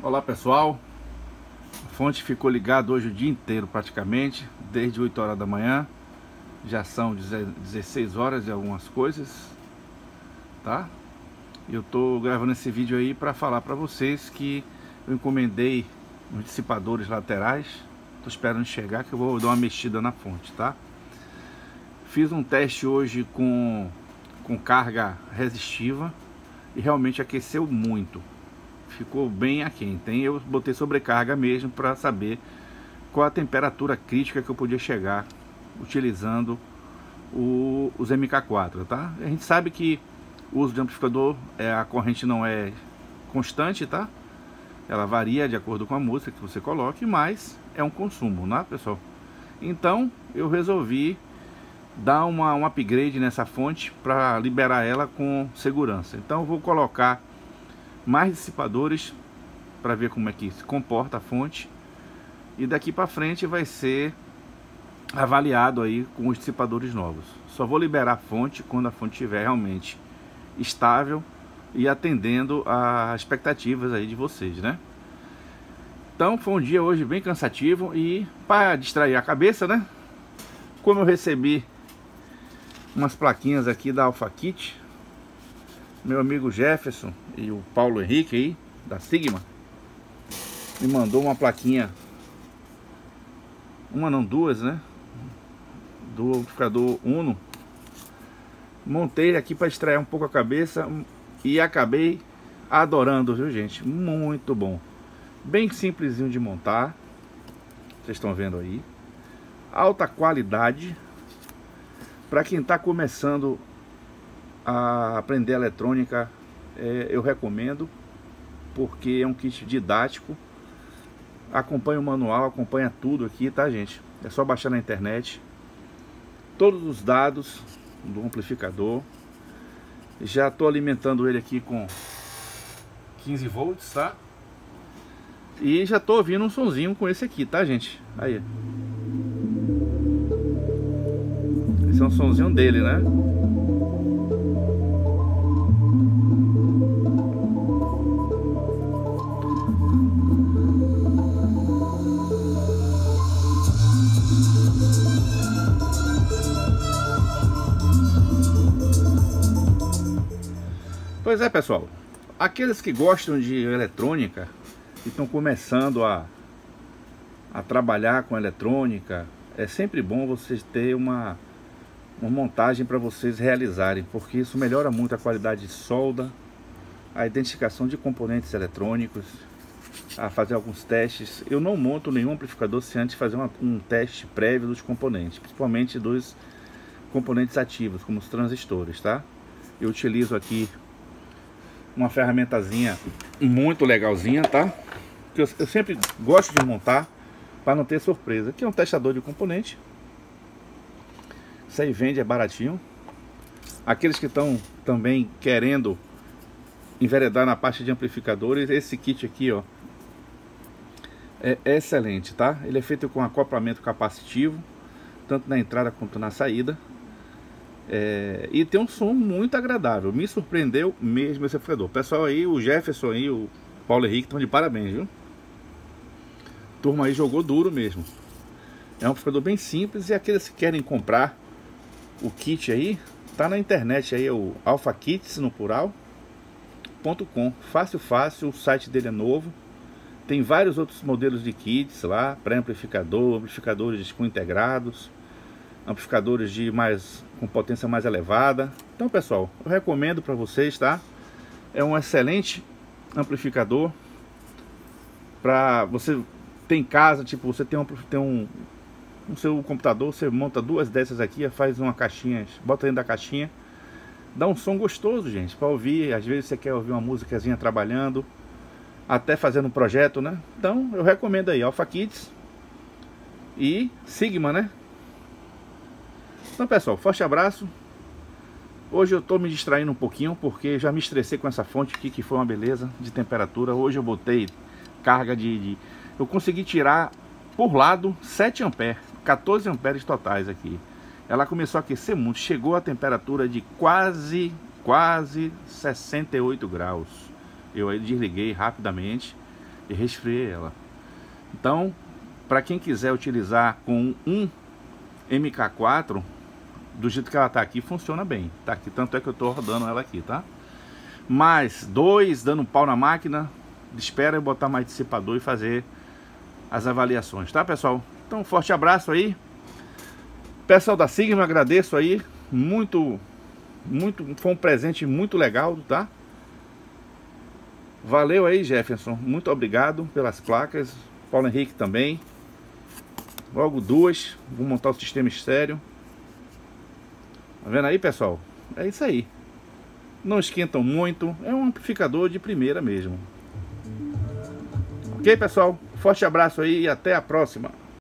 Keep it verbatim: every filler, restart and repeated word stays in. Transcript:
Olá pessoal, a fonte ficou ligada hoje o dia inteiro praticamente, desde oito horas da manhã, já são dezesseis horas e algumas coisas, tá? Eu tô gravando esse vídeo aí para falar para vocês que eu encomendei os dissipadores laterais, tô esperando chegar que eu vou dar uma mexida na fonte, tá? Fiz um teste hoje com, com carga resistiva e realmente aqueceu muito. Ficou bem aquém. Tem, eu botei sobrecarga mesmo para saber qual a temperatura crítica que eu podia chegar utilizando o, os M K quatro, tá? A gente sabe que o uso de amplificador, é, a corrente não é constante, tá? Ela varia de acordo com a música que você coloque, mas é um consumo, né, pessoal? Então eu resolvi dar uma, um upgrade nessa fonte para liberar ela com segurança. Então eu vou colocar mais dissipadores para ver como é que se comporta a fonte, e daqui para frente vai ser avaliado aí com os dissipadores novos. Só vou liberar a fonte quando a fonte estiver realmente estável e atendendo às expectativas aí de vocês, né? Então foi um dia hoje bem cansativo, e para distrair a cabeça, né, como eu recebi umas plaquinhas aqui da Alphakit, meu amigo Jefferson e o Paulo Henrique aí, da Sigma, me mandou uma plaquinha, uma não, duas, né, do amplificador Uno. Montei aqui para distrair um pouco a cabeça e acabei adorando, viu gente? Muito bom, bem simplesinho de montar, vocês estão vendo aí, alta qualidade. Para quem está começando a aprender eletrônica, é, eu recomendo, porque é um kit didático, acompanha o manual, acompanha tudo aqui, tá gente? É só baixar na internet todos os dados do amplificador. Já estou alimentando ele aqui com quinze volts, tá? E já estou ouvindo um sonzinho com esse aqui, tá gente? Aí, esse é um sonzinho dele, né? Pois é pessoal, aqueles que gostam de eletrônica e estão começando a, a trabalhar com eletrônica, é sempre bom vocês terem uma, uma montagem para vocês realizarem, porque isso melhora muito a qualidade de solda, a identificação de componentes eletrônicos, a fazer alguns testes. Eu não monto nenhum amplificador sem antes fazer uma, um teste prévio dos componentes, principalmente dos componentes ativos, como os transistores, tá? Eu utilizo aqui uma ferramentazinha muito legalzinha, tá? Que eu, eu sempre gosto de montar para não ter surpresa. Aqui é um testador de componente. Isso aí vende, é baratinho. Aqueles que estão também querendo enveredar na parte de amplificadores, esse kit aqui, ó, é excelente, tá? Ele é feito com acoplamento capacitivo, tanto na entrada quanto na saída. É, e tem um som muito agradável, me surpreendeu mesmo esse amplificador. Pessoal aí, o Jefferson e o Paulo Henrique estão de parabéns, viu? Turma aí jogou duro mesmo. É um amplificador bem simples, e aqueles que querem comprar o kit aí, tá na internet aí, é o alphakits no plural ponto com. Fácil, fácil, o site dele é novo. Tem vários outros modelos de kits lá, pré-amplificador, amplificadores com integrados, amplificadores de mais, com potência mais elevada. Então pessoal, eu recomendo para vocês, tá? É um excelente amplificador para você ter em casa. Tipo, você tem um, tem um no seu computador, você monta duas dessas aqui, faz uma caixinha, bota dentro da caixinha, dá um som gostoso, gente, para ouvir. Às vezes você quer ouvir uma musicazinha trabalhando, até fazendo um projeto, né? Então eu recomendo aí Alphakits e Sigma, né? Então pessoal, forte abraço. Hoje eu estou me distraindo um pouquinho, porque já me estressei com essa fonte aqui, que foi uma beleza de temperatura. Hoje eu botei carga de... de... eu consegui tirar por lado sete amperes, quatorze amperes totais aqui. Ela começou a aquecer muito, chegou a temperatura de quase, quase sessenta e oito graus. Eu aí desliguei rapidamente e resfriei ela. Então, para quem quiser utilizar com um M K quatro, do jeito que ela tá aqui, funciona bem. Tá aqui, tanto é que eu tô rodando ela aqui, tá? Mas dois dando pau na máquina, espera eu botar mais dissipador e fazer as avaliações, tá, pessoal? Então, um forte abraço aí. Pessoal da Sigma, eu agradeço aí. Muito, muito, foi um presente muito legal, tá? Valeu aí, Jefferson. Muito obrigado pelas placas. Paulo Henrique também. Logo duas. Vou montar o sistema estéreo. Tá vendo aí, pessoal? É isso aí. Não esquentam muito. É um amplificador de primeira mesmo. Ok, pessoal? Forte abraço aí e até a próxima.